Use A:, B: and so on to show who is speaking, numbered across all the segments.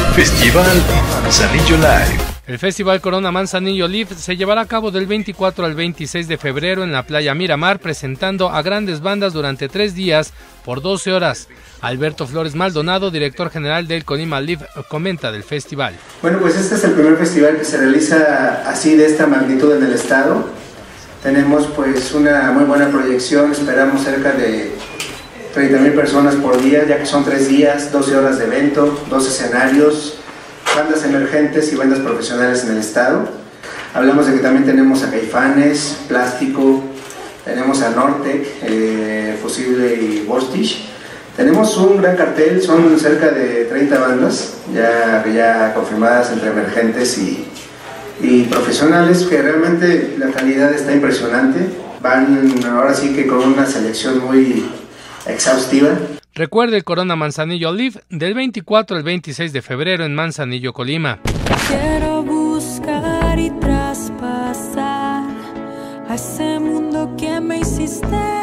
A: Festival Manzanillo Live.
B: El Festival Corona Manzanillo Live se llevará a cabo del 24 al 26 de febrero en la playa Miramar, presentando a grandes bandas durante 3 días por 12 horas. Alberto Flores Maldonado, director general del Colima Live, comenta del festival.
C: Bueno, pues este es el primer festival que se realiza así de esta magnitud en el estado. Tenemos pues una muy buena proyección, esperamos cerca de 30,000 personas por día, ya que son 3 días, 12 horas de evento, 2 escenarios, bandas emergentes y bandas profesionales en el estado. Hablamos de que también tenemos a Caifanes, Plástico, tenemos a Nortec, Fusible y Bostich. Tenemos un gran cartel, son cerca de 30 bandas ya confirmadas entre emergentes y profesionales, que realmente la calidad está impresionante. Van ahora sí que con una selección muy exhaustiva.
B: Recuerde el Corona Manzanillo Live del 24 al 26 de febrero en Manzanillo, Colima.
D: Quiero buscar y traspasar a ese mundo que me hiciste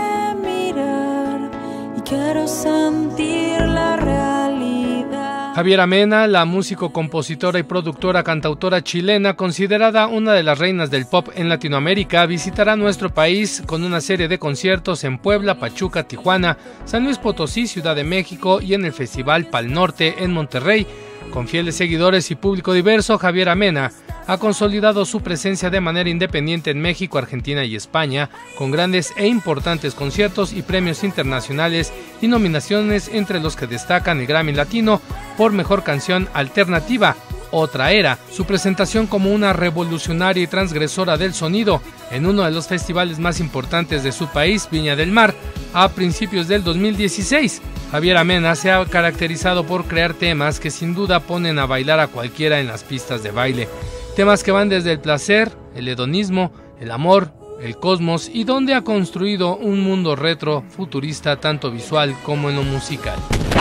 D: mirar y quiero sentir la realidad.
B: Javiera Mena, la músico, compositora y productora cantautora chilena, considerada una de las reinas del pop en Latinoamérica, visitará nuestro país con una serie de conciertos en Puebla, Pachuca, Tijuana, San Luis Potosí, Ciudad de México y en el Festival Pal Norte en Monterrey. Con fieles seguidores y público diverso, Javiera Mena ha consolidado su presencia de manera independiente en México, Argentina y España, con grandes e importantes conciertos y premios internacionales y nominaciones, entre los que destacan el Grammy Latino por Mejor Canción Alternativa, Otra Era, su presentación como una revolucionaria y transgresora del sonido en uno de los festivales más importantes de su país, Viña del Mar, a principios del 2016. Javiera Mena se ha caracterizado por crear temas que sin duda ponen a bailar a cualquiera en las pistas de baile. Temas que van desde el placer, el hedonismo, el amor, el cosmos, y donde ha construido un mundo retro futurista tanto visual como en lo musical.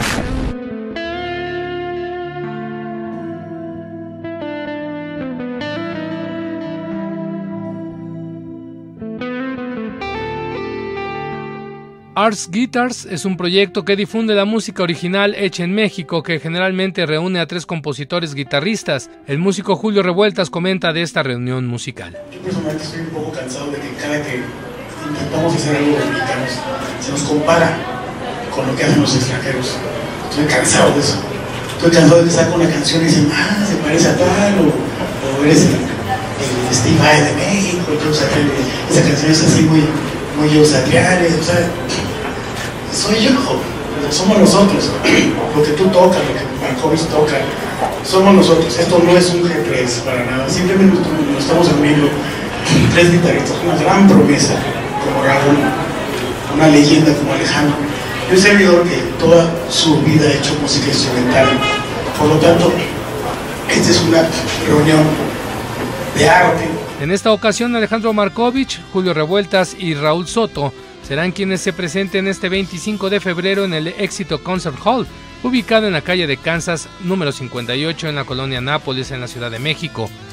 B: Ars Guitars es un proyecto que difunde la música original hecha en México, que generalmente reúne a 3 compositores guitarristas. El músico Julio Revueltas comenta de esta reunión musical.
E: Yo personalmente estoy un poco cansado de que cada que intentamos hacer algo los mexicanos se nos compara con lo que hacen los extranjeros. Estoy cansado de eso. Estoy cansado de que saco una canción y dicen, se parece a tal, o eres el Steve Vai de México, entonces esa canción es así muy Eusatriales, o sea, soy yo, somos nosotros, lo que tú tocas, lo que Markovich toca, somos nosotros. Esto no es un G3 para nada, simplemente nos estamos uniendo 3 guitarristas, una gran promesa como Raúl, una leyenda como Alejandro, y un servidor que toda su vida ha hecho música instrumental. Por lo tanto, esta es una reunión de arte.
B: En esta ocasión, Alejandro Markovich, Julio Revueltas y Raúl Soto serán quienes se presenten este 25 de febrero en el Éxito Concert Hall, ubicado en la calle de Kansas número 58 en la colonia Nápoles, en la Ciudad de México.